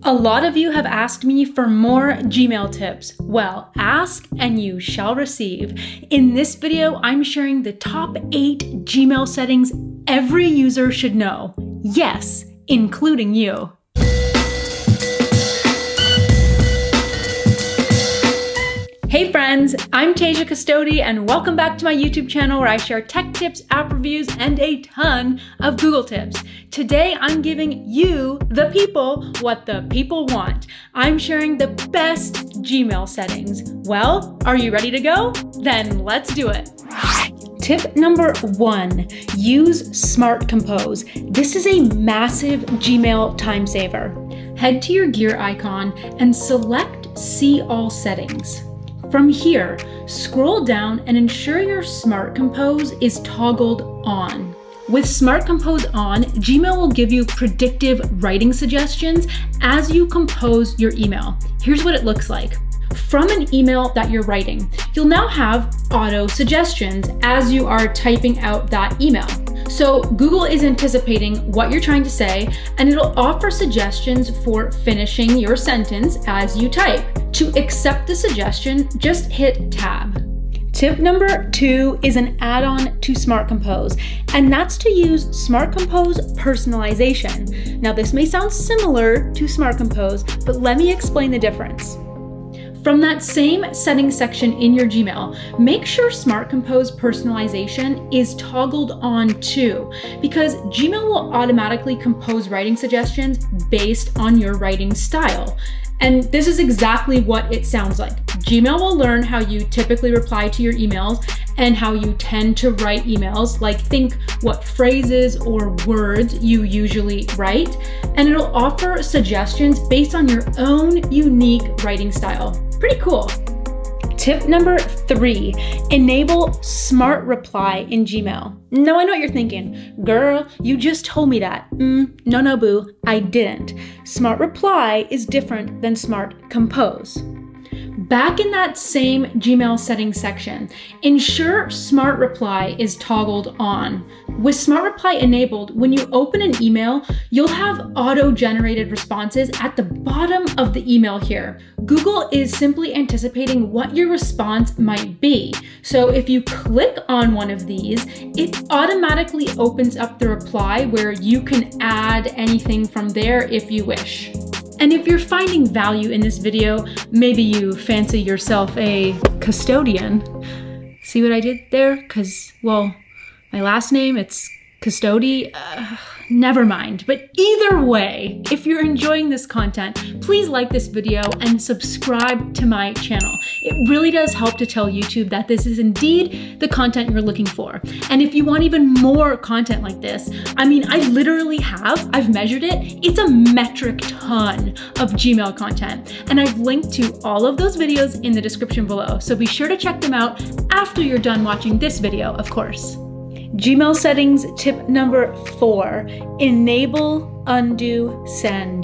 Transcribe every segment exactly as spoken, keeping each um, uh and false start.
A lot of you have asked me for more Gmail tips. Well, ask and you shall receive. In this video, I'm sharing the top eight Gmail settings every user should know. Yes, including you. Hey friends, I'm Tasia Custodi and welcome back to my YouTube channel where I share tech tips, app reviews, and a ton of Google tips. Today, I'm giving you, the people, what the people want. I'm sharing the best Gmail settings. Well, are you ready to go? Then let's do it. Tip number one, use Smart Compose. This is a massive Gmail time saver. Head to your gear icon and select See All Settings. From here, scroll down and ensure your Smart Compose is toggled on. With Smart Compose on, Gmail will give you predictive writing suggestions as you compose your email. Here's what it looks like. From an email that you're writing, you'll now have auto suggestions as you are typing out that email. So Google is anticipating what you're trying to say, and it'll offer suggestions for finishing your sentence as you type. To accept the suggestion, just hit tab. Tip number two is an add-on to Smart Compose, and that's to use Smart Compose personalization. Now this may sound similar to Smart Compose, but let me explain the difference. From that same settings section in your Gmail, make sure Smart Compose personalization is toggled on too, because Gmail will automatically compose writing suggestions based on your writing style. And this is exactly what it sounds like. Gmail will learn how you typically reply to your emails and how you tend to write emails, like think what phrases or words you usually write, and it'll offer suggestions based on your own unique writing style. Pretty cool. Tip number three, enable Smart Reply in Gmail. Now I know what you're thinking, girl, you just told me that. Mm, no, no, boo, I didn't. Smart Reply is different than Smart Compose. Back in that same Gmail settings section, ensure Smart Reply is toggled on. With Smart Reply enabled, when you open an email, you'll have auto-generated responses at the bottom of the email here. Google is simply anticipating what your response might be. So if you click on one of these, it automatically opens up the reply where you can add anything from there if you wish. And if you're finding value in this video, maybe you fancy yourself a custodian. See what I did there? Because, well, my last name, it's Custodi. Uh, never mind. But either way, if you're enjoying this content, please like this video and subscribe to my channel. It really does help to tell YouTube that this is indeed the content you're looking for. And if you want even more content like this, I mean, I literally have, I've measured it, it's a metric ton of Gmail content. And I've linked to all of those videos in the description below. So be sure to check them out after you're done watching this video, of course. Gmail settings tip number four, enable undo send.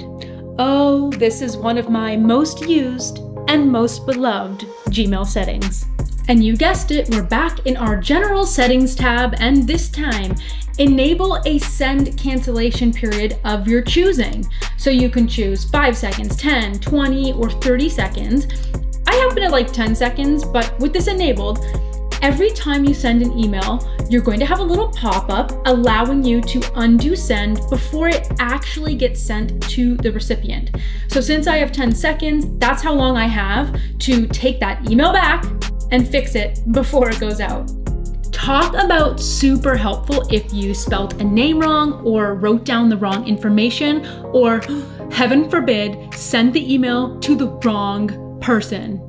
Oh, this is one of my most used and most beloved Gmail settings. And you guessed it, we're back in our general settings tab, and this time, enable a send cancellation period of your choosing. So you can choose five seconds, ten, twenty, or thirty seconds. I happen to like ten seconds, but with this enabled, every time you send an email, you're going to have a little pop-up allowing you to undo send before it actually gets sent to the recipient. So since I have ten seconds, that's how long I have to take that email back and fix it before it goes out. Talk about super helpful if you spelled a name wrong or wrote down the wrong information, or heaven forbid, send the email to the wrong person.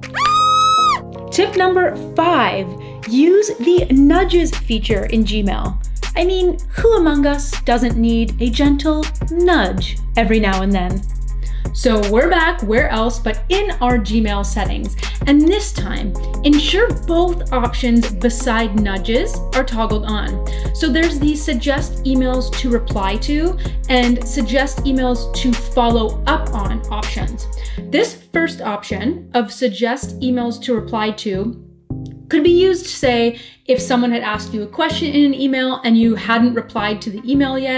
Tip number five, use the nudges feature in Gmail. I mean, who among us doesn't need a gentle nudge every now and then? So we're back, where else but in our Gmail settings. And this time, ensure both options beside nudges are toggled on. So there's the suggest emails to reply to and suggest emails to follow up on options. This first option of suggest emails to reply to could be used, say, if someone had asked you a question in an email and you hadn't replied to the email yet,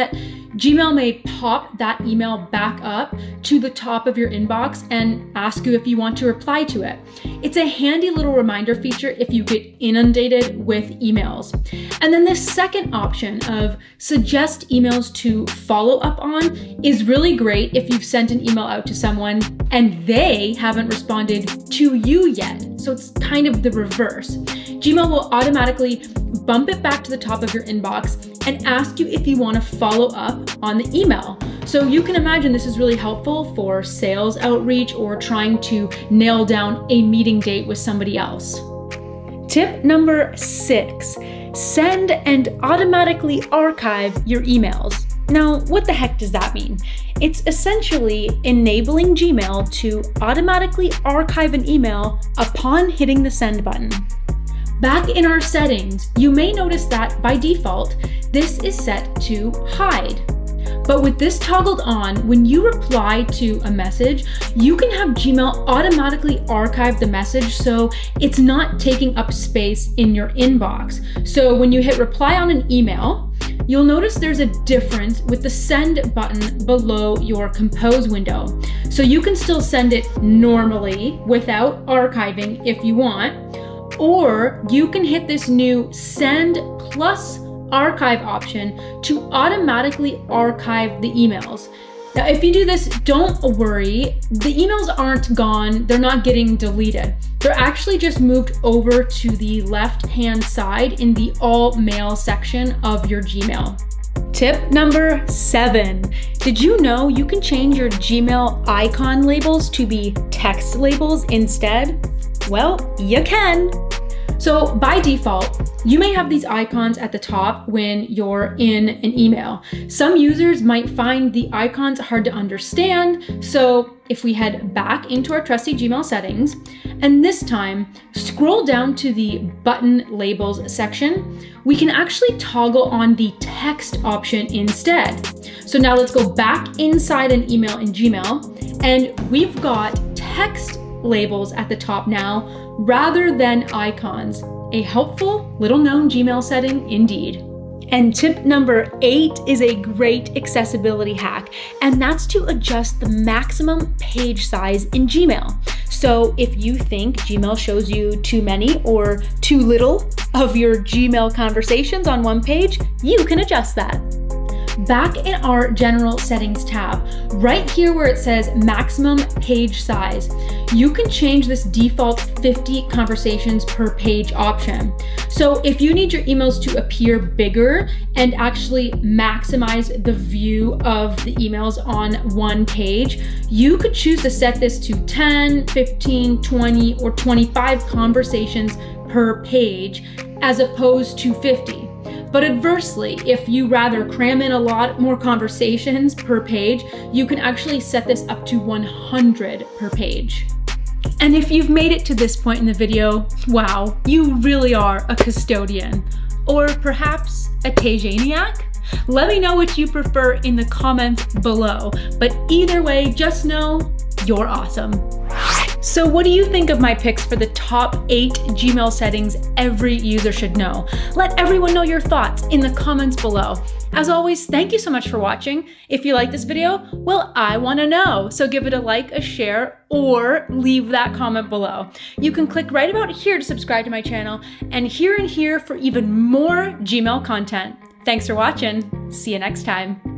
Gmail may pop that email back up to the top of your inbox and ask you if you want to reply to it. It's a handy little reminder feature if you get inundated with emails. And then the second option of suggest emails to follow up on is really great if you've sent an email out to someone and they haven't responded to you yet. So it's kind of the reverse. Gmail will automatically bump it back to the top of your inbox and ask you if you want to follow up on the email. So you can imagine this is really helpful for sales outreach or trying to nail down a meeting date with somebody else. Tip number six, send and automatically archive your emails. Now, what the heck does that mean? It's essentially enabling Gmail to automatically archive an email upon hitting the send button. Back in our settings, you may notice that by default, this is set to hide. But with this toggled on, when you reply to a message, you can have Gmail automatically archive the message so it's not taking up space in your inbox. So when you hit reply on an email, you'll notice there's a difference with the send button below your compose window. So you can still send it normally without archiving if you want, or you can hit this new send plus archive option to automatically archive the emails. Now, if you do this, don't worry, the emails aren't gone, they're not getting deleted. They're actually just moved over to the left-hand side in the all mail section of your Gmail. Tip number seven. Did you know you can change your Gmail icon labels to be text labels instead? Well, you can. So by default, you may have these icons at the top when you're in an email. Some users might find the icons hard to understand. So if we head back into our trusty Gmail settings, and this time scroll down to the button labels section, we can actually toggle on the text option instead. So now let's go back inside an email in Gmail, and we've got text labels at the top now rather than icons. A helpful little known Gmail setting indeed. And tip number eight is a great accessibility hack, and that's to adjust the maximum page size in Gmail. So if you think Gmail shows you too many or too little of your Gmail conversations on one page, you can adjust that. Back in our general settings tab, right here where it says maximum page size, you can change this default fifty conversations per page option. So if you need your emails to appear bigger and actually maximize the view of the emails on one page, you could choose to set this to ten, fifteen, twenty, or twenty-five conversations per page as opposed to fifty. But adversely, if you rather cram in a lot more conversations per page, you can actually set this up to one hundred per page. And if you've made it to this point in the video, wow, you really are a custodian. Or perhaps a Tejaniac? Let me know what you prefer in the comments below. But either way, just know you're awesome. So what do you think of my picks for the top eight Gmail settings every user should know? Let everyone know your thoughts in the comments below. As always, thank you so much for watching. If you like this video, well, I want to know. So give it a like, a share, or leave that comment below. You can click right about here to subscribe to my channel, and here and here for even more Gmail content. Thanks for watching. See you next time.